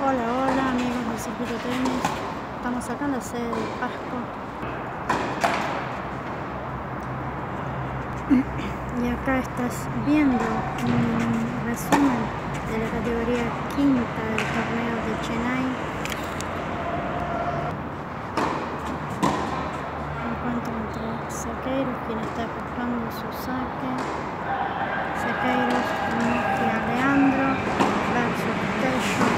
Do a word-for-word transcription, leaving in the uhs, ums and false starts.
Hola, hola amigos del circuito tenis. Estamos acá en la sede del Pasco. Y acá estás viendo un resumen de la categoría quinta del torneo de Chennai. Encuentro entre Sequeiros, quien está buscando su saque. Sequeiros, Leandro versus Tello.